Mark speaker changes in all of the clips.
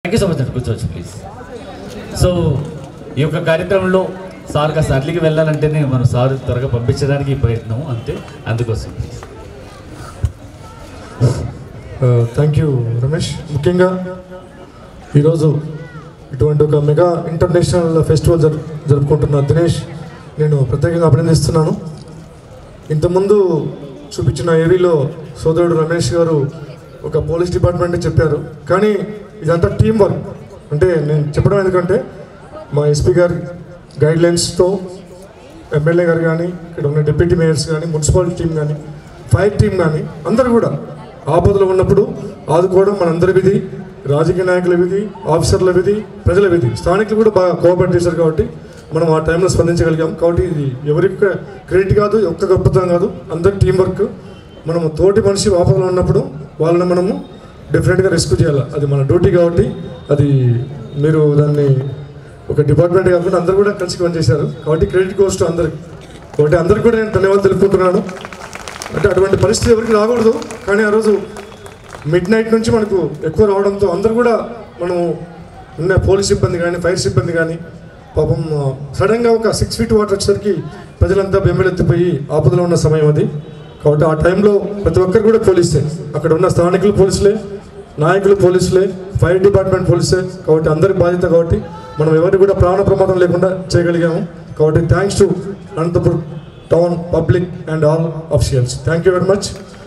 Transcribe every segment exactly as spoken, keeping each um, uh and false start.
Speaker 1: Thank you so much అండి, కూర్చోవచ్చు please. So ఈ యొక్క కార్యక్రమంలో సార్ కాస్త అర్లీకి వెళ్ళాలంటేనే మనం సార్ త్వరగా పంపించడానికి ప్రయత్నం అంతే, అందుకోసం ప్లీజ్.
Speaker 2: Thank you Ramesh. ముఖ్యంగా ఈరోజు ఇటువంటి ఒక మెగా ఇంటర్నేషనల్ ఫెస్టివల్ జరు జరుపుకుంటున్న దినేష్ నేను ప్రత్యేకంగా అభినందిస్తున్నాను. ఇంతకుముందు చూపించిన ఏవీలో సోదరుడు రమేష్ గారు ఒక పోలీస్ డిపార్ట్మెంట్ చెప్పారు, కానీ ఇదంతా టీం వర్క్. అంటే నేను చెప్పడం ఎందుకంటే మా ఎస్పీ గారి గైడ్లైన్స్తో ఎమ్మెల్యే గారు కానీ, ఇక్కడ ఉన్న డిప్యూటీ మేయర్స్ కానీ, మున్సిపాలిటీ టీం కానీ, ఫైర్ టీం కానీ అందరూ కూడా ఆపదలో ఉన్నప్పుడు ఆదుకోవడం మనందరి విధి, రాజకీయ నాయకుల విధి, ఆఫీసర్ల విధి, ప్రజల విధి. స్థానికులు కూడా బాగా కోఆపరేట్ చేశారు కాబట్టి మనం ఆ టైంలో స్పందించగలిగాం. కాబట్టి ఇది ఎవరికి క్రెడిట్ కాదు, ఒక్క గొప్పతనం కాదు, అందరి టీం వర్క్. మనము తోటి మనిషి ఆపదలో ఉన్నప్పుడు వాళ్ళని మనము డిఫరెంట్గా రెస్క్యూ చేయాలి, అది మన డ్యూటీ. కాబట్టి అది మీరు దాన్ని ఒక డిపార్ట్మెంట్ కాకుండా అందరూ కూడా కలిసి పనిచేశారు. కాబట్టి క్రెడిట్ గోస్ టు అందరికి. కాబట్టి అందరికి కూడా నేను ధన్యవాదాలు తెలుపుకుంటున్నాను. అంటే అటువంటి పరిస్థితి ఎవరికి రాకూడదు, కానీ ఆ రోజు మిడ్ నైట్ నుంచి మనకు ఎక్కువ రావడంతో అందరూ కూడా మనము ఉన్న పోలీస్ సిబ్బంది కానీ, ఫైర్ సిబ్బంది కానీ పాపం సడన్గా ఒక సిక్స్ ఫీట్ వాటర్ వచ్చేసరికి ప్రజలంతా బెంబెలెత్తిపోయి ఆపదలో ఉన్న సమయం అది. కాబట్టి ఆ టైంలో ప్రతి ఒక్కరు కూడా పోలీసే, అక్కడ ఉన్న స్థానికులు పోలీసులే, నాయకులు పోలీసులే, ఫైర్ డిపార్ట్మెంట్ పోలీసే. కాబట్టి అందరి బాధ్యత. కాబట్టి మనం ఎవరికి కూడా ప్రాణ ప్రమాదం లేకుండా చేయగలిగాము. కాబట్టి thanks to Anantapuram town public and all officials. Thank you very much.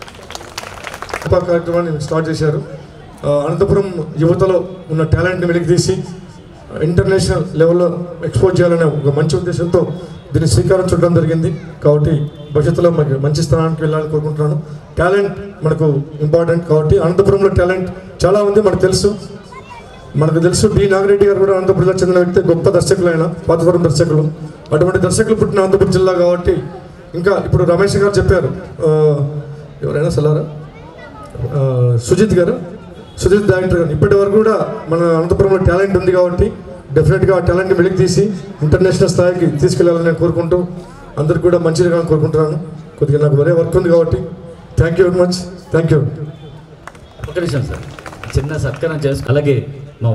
Speaker 2: కార్యక్రమాన్ని స్టార్ట్ చేశారు. అనంతపురం యువతలో ఉన్న టాలెంట్ని వెలికి తీసి ఇంటర్నేషనల్ లెవెల్లో ఎక్స్పోజ్ చేయాలనే ఒక మంచి ఉద్దేశంతో దీన్ని శ్రీకారం చుట్టడం జరిగింది. కాబట్టి భవిష్యత్తులో మనకి మంచి స్థానానికి వెళ్ళాలని కోరుకుంటున్నాను. టాలెంట్ మనకు ఇంపార్టెంట్. కాబట్టి అనంతపురంలో టాలెంట్ చాలా ఉంది, మనకు తెలుసు. మనకు తెలుసు డి నాగిరెడ్డి గారు కూడా అనంతపురం జిల్లా చెందిన వ్యక్తి, గొప్ప దర్శకులు అయిన పాతపురం దర్శకులు. అటువంటి దర్శకులు పుట్టిన అనంతపురం జిల్లా కాబట్టి ఇంకా ఇప్పుడు రమేష్ గారు చెప్పారు, ఎవరైనా సలారా సుజిత్ గారు, సుజిత్ డైరెక్టర్ గారు, ఇప్పటి వరకు కూడా మన అనంతపురంలో టాలెంట్ ఉంది. కాబట్టి డెఫినెట్గా ఆ టాలెంట్ని వెలికి తీసి ఇంటర్నేషనల్ స్థాయికి తీసుకెళ్లాలని నేను కోరుకుంటూ అందరికి కూడా మంచిగా కోరుకుంటున్నాను. కొద్దిగా నాకు వేరే వర్క్ ఉంది కాబట్టి thank you very much. Thank you.
Speaker 1: ఒక నిమిషం సార్, చిన్న సత్కారం చేసు. అలాగే మా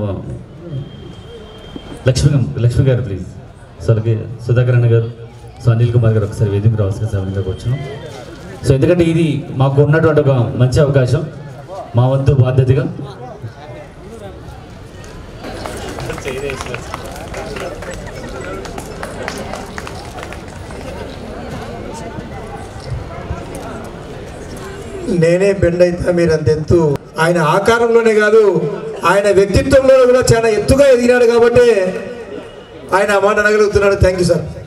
Speaker 1: లక్ష్మి లక్ష్మి గారు ప్లీజ్. సో అలాగే సుధాకర్ అన్న గారు, సో అనిల్ కుమార్ గారు ఒకసారి వేదిక రావాల్సిన సమయంగా కూర్చున్నాం. సో ఎందుకంటే ఇది మాకు ఉన్నటువంటి ఒక మంచి అవకాశం, మా వంతు బాధ్యతగా.
Speaker 3: నేనే బెండ్ అయితే మీరు అంత ఎత్తు. ఆయన ఆకారంలోనే కాదు, ఆయన వ్యక్తిత్వంలో కూడా చాలా ఎత్తుగా ఎదిగినాడు కాబట్టి ఆయన ఆ మాట అనగలుగుతున్నాడు. Thank you sir.